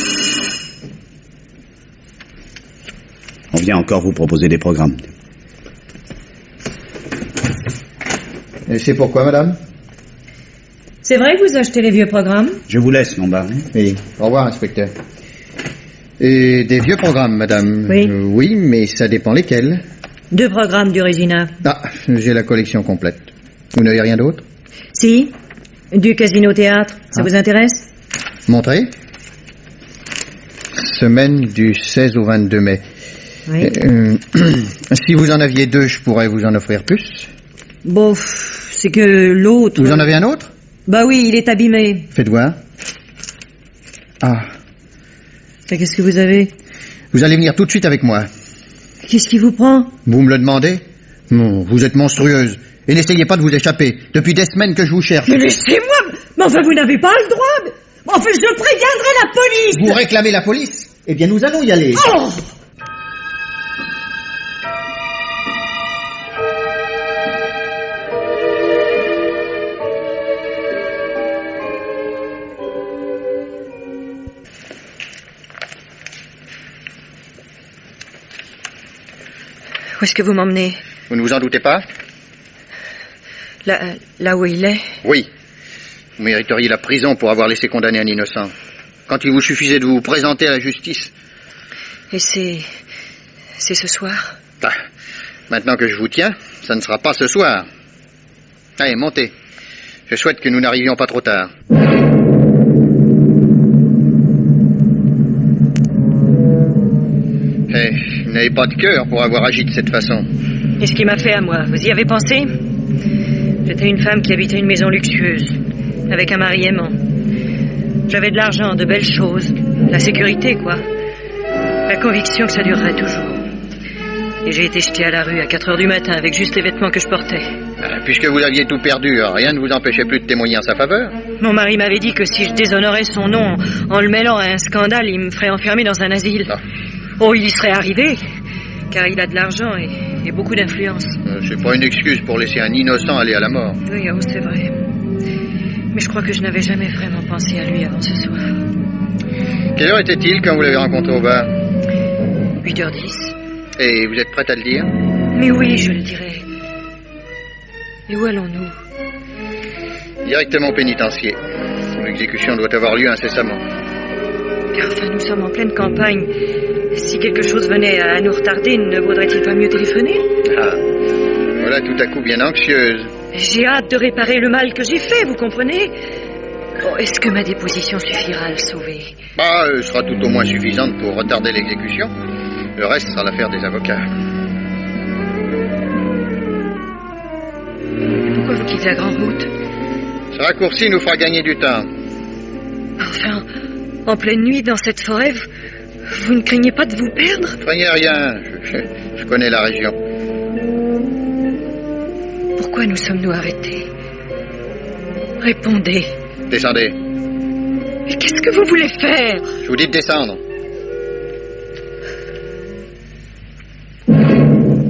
On vient encore vous proposer des programmes. Et c'est pourquoi, madame? C'est vrai que vous achetez les vieux programmes? Je vous laisse, Lombard. Oui. Au revoir, inspecteur. Et des vieux programmes, madame? Oui. Euh, oui, mais ça dépend lesquels. Deux programmes du Résina. Ah, j'ai la collection complète. Vous n'avez rien d'autre? Si. Du casino-théâtre. Ça Ah. vous intéresse? Montrez. Semaine du seize au vingt-deux mai. Oui. Euh, si vous en aviez deux, je pourrais vous en offrir plus. Bon, pff, c'est que l'autre... Vous en avez un autre? Bah oui, il est abîmé. Faites voir. Ah. Mais qu'est-ce que vous avez? Vous allez venir tout de suite avec moi. Qu'est-ce qui vous prend? Vous me le demandez? Non, vous êtes monstrueuse. Et n'essayez pas de vous échapper. Depuis des semaines que je vous cherche. Mais laissez-moi! Mais enfin, vous n'avez pas le droit! Enfin, je préviendrai la police! Vous réclamez la police? Eh bien, nous allons y aller. Oh! Où est-ce que vous m'emmenez? Vous ne vous en doutez pas? Là, là où il est? Oui. Vous mériteriez la prison pour avoir laissé condamner un innocent. Quand il vous suffisait de vous présenter à la justice. Et c'est... c'est ce soir? Ah, maintenant que je vous tiens, ça ne sera pas ce soir. Allez, montez. Je souhaite que nous n'arrivions pas trop tard. Eh, vous n'avez pas de cœur pour avoir agi de cette façon. Et ce qui m'a fait à moi, vous y avez pensé? J'étais une femme qui habitait une maison luxueuse, avec un mari aimant. J'avais de l'argent, de belles choses, la sécurité, quoi. La conviction que ça durerait toujours. Et j'ai été jetée à la rue à quatre heures du matin avec juste les vêtements que je portais. Ah, puisque vous aviez tout perdu, rien ne vous empêchait plus de témoigner en sa faveur. Mon mari m'avait dit que si je déshonorais son nom en le mêlant à un scandale, il me ferait enfermer dans un asile. Ah. Oh, il y serait arrivé, car il a de l'argent et, et beaucoup d'influence. Euh, c'est pas une excuse pour laisser un innocent aller à la mort. Oui, oh, c'est vrai. Mais je crois que je n'avais jamais vraiment pensé à lui avant ce soir. Quelle heure était-il quand vous l'avez rencontré au bar? huit heures dix. Et vous êtes prête à le dire? Mais oui, je le dirai. Et où allons-nous? Directement au pénitencier. L'exécution doit avoir lieu incessamment. Car enfin, nous sommes en pleine campagne. Si quelque chose venait à nous retarder, ne vaudrait-il pas mieux téléphoner? Ah, voilà tout à coup bien anxieuse. J'ai hâte de réparer le mal que j'ai fait, vous comprenez? Oh, est-ce que ma déposition suffira à le sauver? Ah, elle sera tout au moins suffisante pour retarder l'exécution. Le reste sera l'affaire des avocats. Pourquoi vous quittez la grande route? Ce raccourci nous fera gagner du temps. Enfin, en pleine nuit, dans cette forêt, vous, vous ne craignez pas de vous perdre? Ne craignez rien, je, je, je connais la région. Pourquoi nous sommes-nous arrêtés? Répondez. Descendez. Mais qu'est-ce que vous voulez faire? Je vous dis de descendre.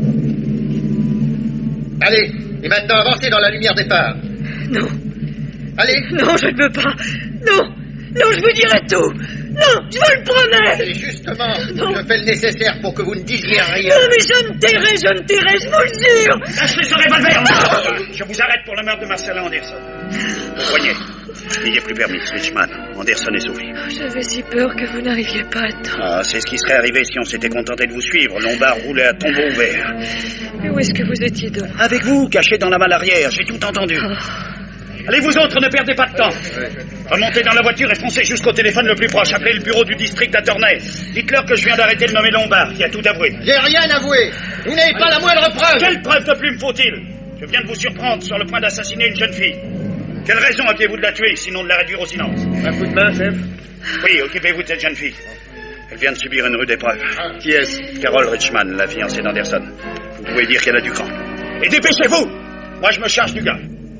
Allez, et maintenant avancez dans la lumière des phares. Non, Allez. Non, je ne peux pas. Non, non, je vous dirai tout. Non, je vous le promets. Et justement, non. Je fais le nécessaire pour que vous ne disiez rien. Non, mais je me tairai, je me tairai, je vous le jure. Lâchez ce revolver. Je vous arrête pour le meurtre de Marcella Anderson. Vous voyez, il n'est plus permis, Richman. Anderson est sauvé. J'avais si peur que vous n'arriviez pas à temps. Ah, c'est ce qui serait arrivé si on s'était contenté de vous suivre. Lombard roulait à tombeau ouvert. Mais où est-ce que vous étiez donc? Avec vous, caché dans la malle arrière. J'ai tout entendu. Oh. Allez, vous autres, ne perdez pas de temps. Remontez dans la voiture et foncez jusqu'au téléphone le plus proche. Appelez le bureau du district d'Attorney. Dites-leur que je viens d'arrêter le nommé Lombard, qui a tout avoué. J'ai rien avoué. Vous n'avez pas la moindre preuve. Quelle preuve de plume faut-il? Je viens de vous surprendre sur le point d'assassiner une jeune fille. Quelle raison aviez-vous de la tuer, sinon de la réduire au silence? Un coup de main, chef? Oui, occupez-vous de cette jeune fille. Elle vient de subir une rude épreuve. Ah, qui est-ce? Carol Richman, la fiancée d'Anderson. Vous pouvez dire qu'elle a du cran. Et dépêchez-vous. Moi, je me charge du gars.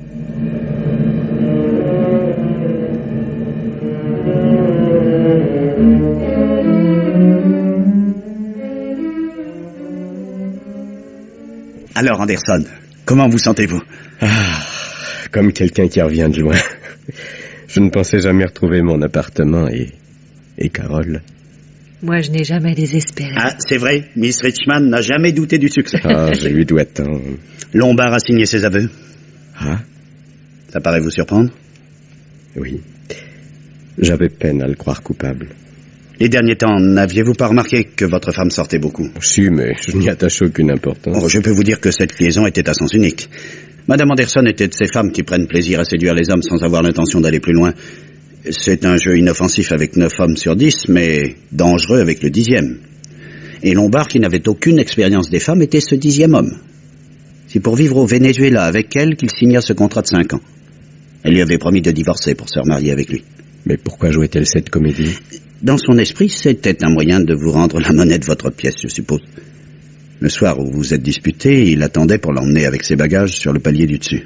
Alors, Anderson, comment vous sentez-vous? Ah, comme quelqu'un qui revient de loin. Je ne pensais jamais retrouver mon appartement et... et Carole. Moi, je n'ai jamais désespéré. Ah, c'est vrai, Miss Richman n'a jamais douté du succès. Ah, je lui dois tant. Lombard a signé ses aveux. Ah? Ça paraît vous surprendre? Oui. J'avais peine à le croire coupable. Les derniers temps, n'aviez-vous pas remarqué que votre femme sortait beaucoup? Si, mais je n'y attache aucune importance. Oh, je peux vous dire que cette liaison était à sens unique. Madame Anderson était de ces femmes qui prennent plaisir à séduire les hommes sans avoir l'intention d'aller plus loin. C'est un jeu inoffensif avec neuf hommes sur dix, mais dangereux avec le dixième. Et Lombard, qui n'avait aucune expérience des femmes, était ce dixième homme. C'est pour vivre au Venezuela avec elle qu'il signa ce contrat de cinq ans. Elle lui avait promis de divorcer pour se remarier avec lui. Mais pourquoi jouait-elle cette comédie? Dans son esprit, c'était un moyen de vous rendre la monnaie de votre pièce, je suppose. Le soir où vous vous êtes disputés, il attendait pour l'emmener avec ses bagages sur le palier du dessus.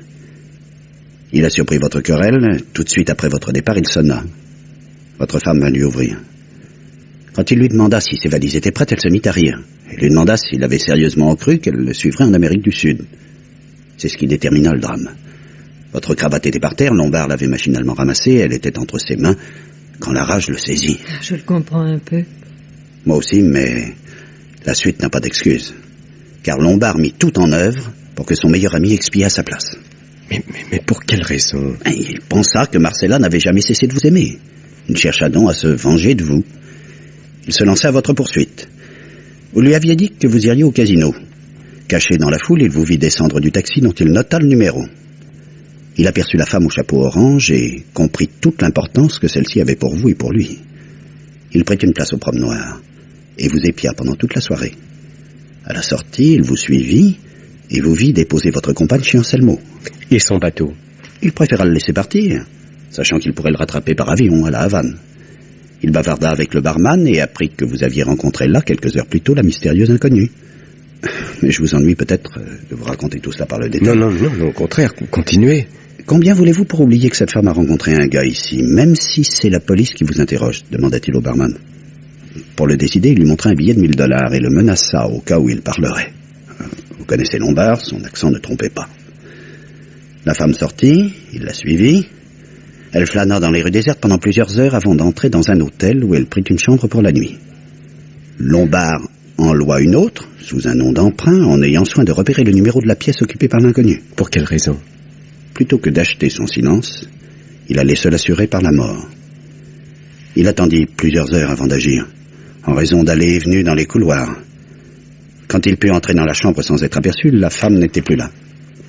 Il a surpris votre querelle. Tout de suite après votre départ, il sonna. Votre femme vint lui ouvrir. Quand il lui demanda si ses valises étaient prêtes, elle se mit à rire. Il lui demanda s'il avait sérieusement cru qu'elle le suivrait en Amérique du Sud. C'est ce qui détermina le drame. Votre cravate était par terre, Lombard l'avait machinalement ramassée, elle était entre ses mains, quand la rage le saisit. Je le comprends un peu. Moi aussi, mais la suite n'a pas d'excuse. Car Lombard mit tout en œuvre pour que son meilleur ami expie à sa place. Mais, mais, mais pour quelle raison? Il pensa que Marcella n'avait jamais cessé de vous aimer. Il chercha donc à se venger de vous. Il se lança à votre poursuite. Vous lui aviez dit que vous iriez au casino. Caché dans la foule, il vous vit descendre du taxi dont il nota le numéro. Il aperçut la femme au chapeau orange et comprit toute l'importance que celle-ci avait pour vous et pour lui. Il prit une place au promenoir et vous épia pendant toute la soirée. À la sortie, il vous suivit et vous vit déposer votre compagne chez Anselmo. Et son bateau? Il préféra le laisser partir, sachant qu'il pourrait le rattraper par avion à la Havane. Il bavarda avec le barman et apprit que vous aviez rencontré là, quelques heures plus tôt, la mystérieuse inconnue. Mais je vous ennuie peut-être de vous raconter tout cela par le détail. Non, non, non, non, au contraire, continuez. Combien voulez-vous pour oublier que cette femme a rencontré un gars ici, même si c'est la police qui vous interroge, demanda-t-il au barman. Pour le décider, il lui montra un billet de mille dollars et le menaça au cas où il parlerait. Vous connaissez Lombard, son accent ne trompait pas. La femme sortit, il la suivit. Elle flâna dans les rues désertes pendant plusieurs heures avant d'entrer dans un hôtel où elle prit une chambre pour la nuit. Lombard en loua une autre, sous un nom d'emprunt, en ayant soin de repérer le numéro de la pièce occupée par l'inconnu. Pour quelle raison? Plutôt que d'acheter son silence, il allait se l'assurer par la mort. Il attendit plusieurs heures avant d'agir, en raison d'allées et venues dans les couloirs. Quand il put entrer dans la chambre sans être aperçu, la femme n'était plus là.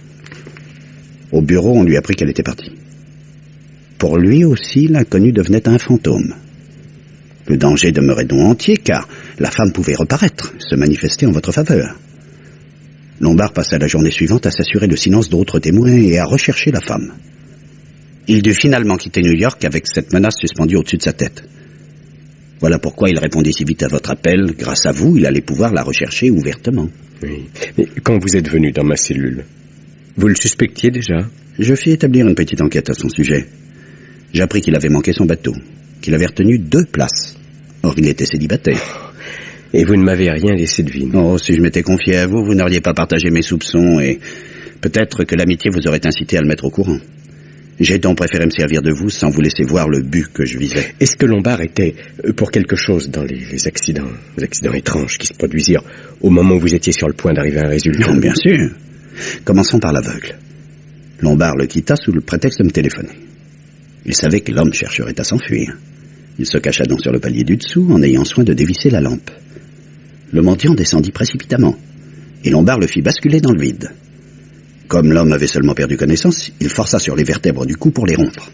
Au bureau, on lui apprit qu'elle était partie. Pour lui aussi, l'inconnu devenait un fantôme. Le danger demeurait donc entier, car la femme pouvait reparaître, se manifester en votre faveur. Lombard passa la journée suivante à s'assurer le silence d'autres témoins et à rechercher la femme. Il dut finalement quitter New York avec cette menace suspendue au-dessus de sa tête. Voilà pourquoi il répondit si vite à votre appel. Grâce à vous, il allait pouvoir la rechercher ouvertement. Oui. Mais quand vous êtes venu dans ma cellule, vous le suspectiez déjà? Je fis établir une petite enquête à son sujet. J'appris qu'il avait manqué son bateau, qu'il avait retenu deux places. Or, il était célibataire. Et vous ne m'avez rien laissé deviner. Oh, si je m'étais confié à vous, vous n'auriez pas partagé mes soupçons et peut-être que l'amitié vous aurait incité à le mettre au courant. J'ai donc préféré me servir de vous sans vous laisser voir le but que je visais. Est-ce que Lombard était pour quelque chose dans les, les accidents, les accidents étranges qui se produisirent au moment où vous étiez sur le point d'arriver à un résultat? Non, bien sûr. Commençons par l'aveugle. Lombard le quitta sous le prétexte de me téléphoner. Il savait que l'homme chercherait à s'enfuir. Il se cacha donc sur le palier du dessous en ayant soin de dévisser la lampe. Le mendiant descendit précipitamment, et Lombard le fit basculer dans le vide. Comme l'homme avait seulement perdu connaissance, il força sur les vertèbres du cou pour les rompre.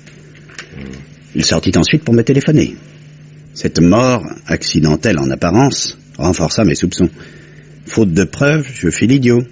Il sortit ensuite pour me téléphoner. Cette mort, accidentelle en apparence, renforça mes soupçons. Faute de preuves, je fis l'idiot.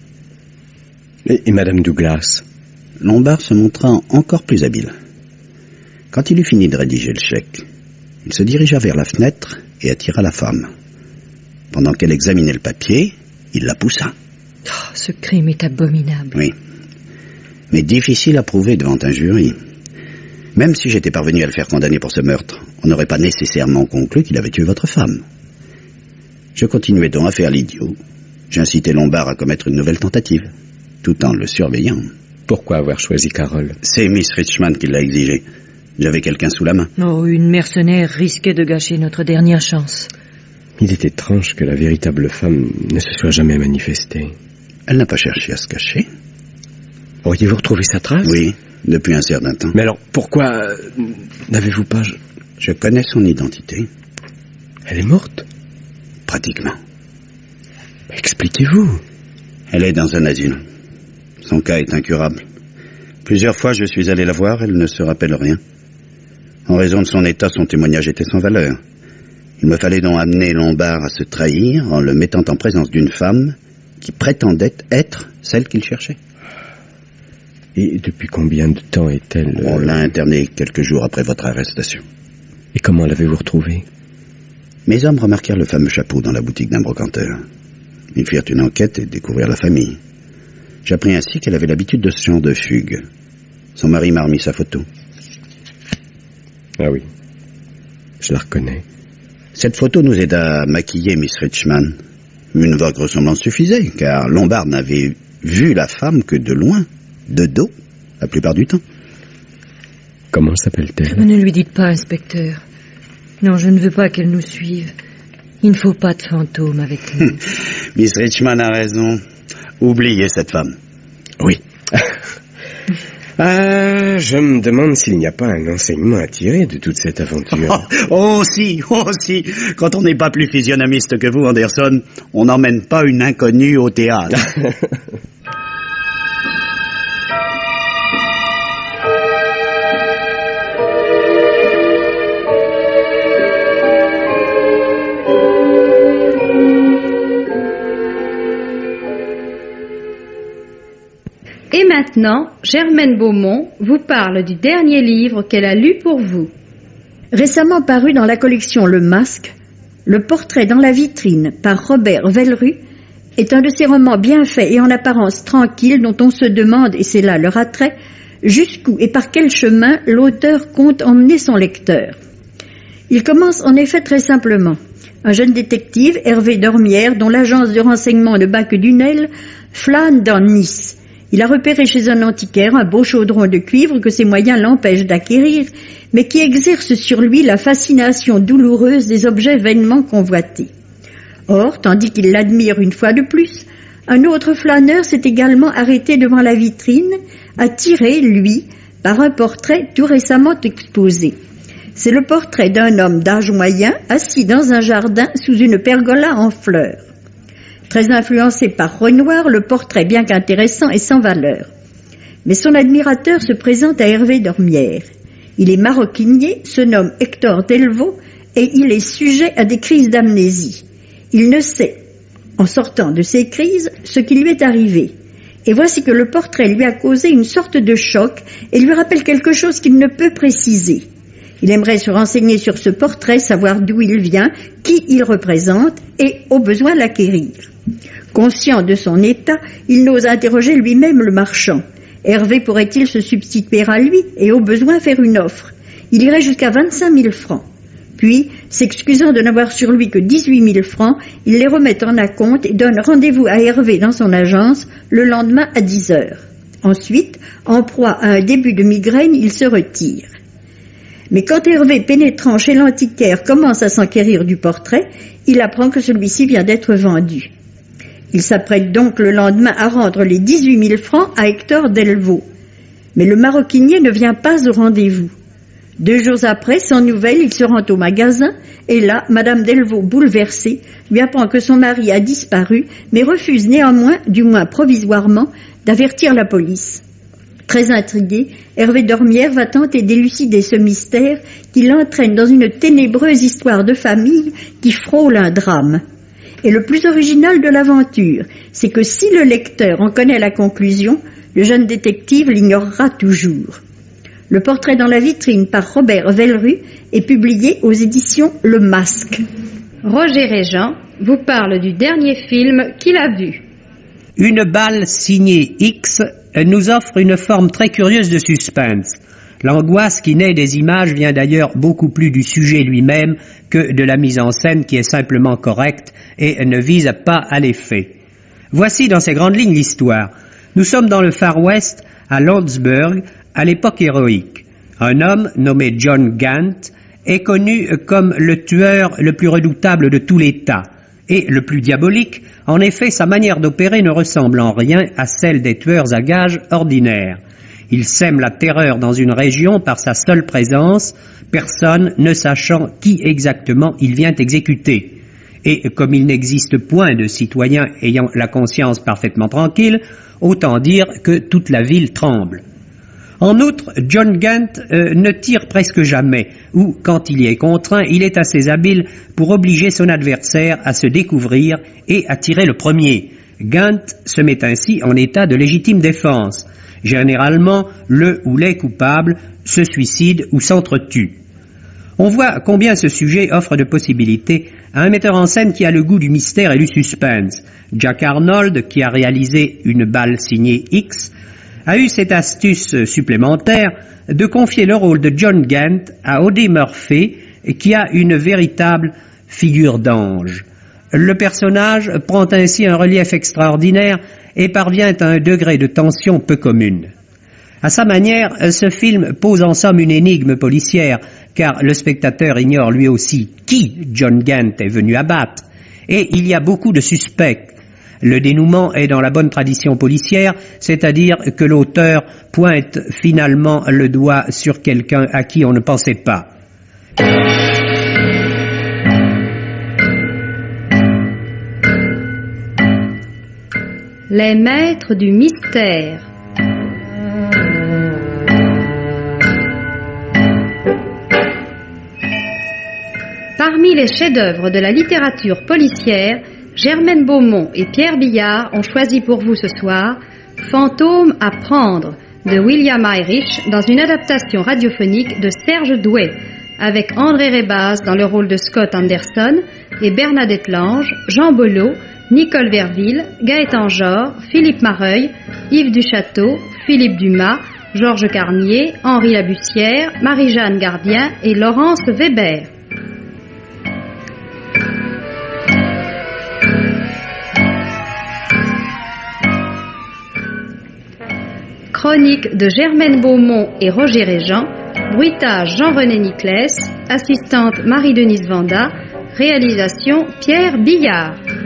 Et, et Madame Douglas? Lombard se montra encore plus habile. Quand il eut fini de rédiger le chèque, il se dirigea vers la fenêtre et attira la femme. Pendant qu'elle examinait le papier, il la poussa. Oh, ce crime est abominable. Oui, mais difficile à prouver devant un jury. Même si j'étais parvenu à le faire condamner pour ce meurtre, on n'aurait pas nécessairement conclu qu'il avait tué votre femme. Je continuais donc à faire l'idiot. J'incitais Lombard à commettre une nouvelle tentative, tout en le surveillant. Pourquoi avoir choisi Carole? C'est Miss Richmond qui l'a exigé. J'avais quelqu'un sous la main. Oh, une mercenaire risquait de gâcher notre dernière chance. Il est étrange que la véritable femme ne se soit jamais manifestée. Elle n'a pas cherché à se cacher. Auriez-vous retrouvé sa trace? Oui, depuis un certain temps. Mais alors, pourquoi euh, n'avez-vous pas... Je... je connais son identité. Elle est morte? Pratiquement. Expliquez-vous. Elle est dans un asile. Son cas est incurable. Plusieurs fois, je suis allé la voir, elle ne se rappelle rien. En raison de son état, son témoignage était sans valeur. Il me fallait donc amener Lombard à se trahir en le mettant en présence d'une femme qui prétendait être celle qu'il cherchait. Et depuis combien de temps est-elle... On l'a internée quelques jours après votre arrestation. Et comment l'avez-vous retrouvée? Mes hommes remarquèrent le fameux chapeau dans la boutique d'un brocanteur. Ils firent une enquête et découvrirent la famille. J'appris ainsi qu'elle avait l'habitude de ce genre de fugue. Son mari m'a remis sa photo. Ah oui, je la reconnais. Cette photo nous aida à maquiller Miss Richmond. Une vague ressemblance suffisait, car Lombard n'avait vu la femme que de loin, de dos, la plupart du temps. Comment s'appelle-t-elle? Ne lui dites pas, inspecteur. Non, je ne veux pas qu'elle nous suive. Il ne faut pas de fantôme avec nous. Miss Richmond a raison. Oubliez cette femme. Oui. Ah, je me demande s'il n'y a pas un enseignement à tirer de toute cette aventure. Oh, oh si, oh si. Quand on n'est pas plus physionomiste que vous, Anderson, on n'emmène pas une inconnue au théâtre. Et maintenant, Germaine Beaumont vous parle du dernier livre qu'elle a lu pour vous. Récemment paru dans la collection Le Masque, Le portrait dans la vitrine par Robert Velleru est un de ces romans bien faits et en apparence tranquilles dont on se demande, et c'est là leur attrait, jusqu'où et par quel chemin l'auteur compte emmener son lecteur. Il commence en effet très simplement. Un jeune détective, Hervé Dormière, dont l'agence de renseignement ne bat que d'une aile, flâne dans Nice. Il a repéré chez un antiquaire un beau chaudron de cuivre que ses moyens l'empêchent d'acquérir, mais qui exerce sur lui la fascination douloureuse des objets vainement convoités. Or, tandis qu'il l'admire une fois de plus, un autre flâneur s'est également arrêté devant la vitrine, attiré, lui, par un portrait tout récemment exposé. C'est le portrait d'un homme d'âge moyen, assis dans un jardin sous une pergola en fleurs. Très influencé par Renoir, le portrait, bien qu'intéressant, est sans valeur. Mais son admirateur se présente à Hervé Dormière. Il est maroquinier, se nomme Hector Delvaux, et il est sujet à des crises d'amnésie. Il ne sait, en sortant de ces crises, ce qui lui est arrivé. Et voici que le portrait lui a causé une sorte de choc et lui rappelle quelque chose qu'il ne peut préciser. Il aimerait se renseigner sur ce portrait, savoir d'où il vient, qui il représente et, au besoin, l'acquérir. Conscient de son état, il n'ose interroger lui-même le marchand. Hervé pourrait-il se substituer à lui et, au besoin, faire une offre? Il irait jusqu'à vingt-cinq mille francs. Puis, s'excusant de n'avoir sur lui que dix-huit mille francs, il les remet en acompte et donne rendez-vous à Hervé dans son agence le lendemain à dix heures. Ensuite, en proie à un début de migraine, il se retire. Mais quand Hervé, pénétrant chez l'antiquaire, commence à s'enquérir du portrait, il apprend que celui-ci vient d'être vendu. Il s'apprête donc le lendemain à rendre les dix-huit mille francs à Hector Delvaux. Mais le maroquinier ne vient pas au rendez-vous. Deux jours après, sans nouvelles, il se rend au magasin et là, Madame Delvaux, bouleversée, lui apprend que son mari a disparu, mais refuse néanmoins, du moins provisoirement, d'avertir la police. Très intrigué, Hervé Dormière va tenter d'élucider ce mystère qui l'entraîne dans une ténébreuse histoire de famille qui frôle un drame. Et le plus original de l'aventure, c'est que si le lecteur en connaît la conclusion, le jeune détective l'ignorera toujours. Le portrait dans la vitrine par Robert Velru est publié aux éditions Le Masque. Roger Régent vous parle du dernier film qu'il a vu. Une balle signée X nous offre une forme très curieuse de suspense. L'angoisse qui naît des images vient d'ailleurs beaucoup plus du sujet lui-même que de la mise en scène qui est simplement correcte et ne vise pas à l'effet. Voici dans ces grandes lignes l'histoire. Nous sommes dans le Far West, à Lordsburg, à l'époque héroïque. Un homme nommé John Gant est connu comme le tueur le plus redoutable de tout l'État et le plus diabolique. En effet, sa manière d'opérer ne ressemble en rien à celle des tueurs à gages ordinaires. Il sème la terreur dans une région par sa seule présence, personne ne sachant qui exactement il vient exécuter. Et comme il n'existe point de citoyens ayant la conscience parfaitement tranquille, autant dire que toute la ville tremble. En outre, John Gant euh, ne tire presque jamais, ou, quand il y est contraint, il est assez habile pour obliger son adversaire à se découvrir et à tirer le premier. Gant se met ainsi en état de légitime défense. Généralement, le ou les coupables se suicident ou s'entretuent. On voit combien ce sujet offre de possibilités à un metteur en scène qui a le goût du mystère et du suspense. Jack Arnold, qui a réalisé Une balle signée X, a eu cette astuce supplémentaire de confier le rôle de John Gant à Audie Murphy, qui a une véritable figure d'ange. Le personnage prend ainsi un relief extraordinaire et parvient à un degré de tension peu commune. À sa manière, ce film pose en somme une énigme policière, car le spectateur ignore lui aussi qui John Gant est venu abattre, et il y a beaucoup de suspects. Le dénouement est dans la bonne tradition policière, c'est-à-dire que l'auteur pointe finalement le doigt sur quelqu'un à qui on ne pensait pas. Les maîtres du mystère. Parmi les chefs-d'œuvre de la littérature policière, Germaine Beaumont et Pierre Billard ont choisi pour vous ce soir Fantôme à prendre de William Irish dans une adaptation radiophonique de Serge Douai avec André Rébaz dans le rôle de Scott Anderson et Bernadette Lange, Jean Bollot, Nicole Verville, Gaëtan Jor, Philippe Mareuil, Yves Duchâteau, Philippe Dumas, Georges Carnier, Henri Labussière, Marie-Jeanne Gardien et Laurence Weber. Chronique de Germaine Beaumont et Roger Régent, bruitage Jean-René Niclès, assistante Marie-Denise Vanda, réalisation Pierre Billard.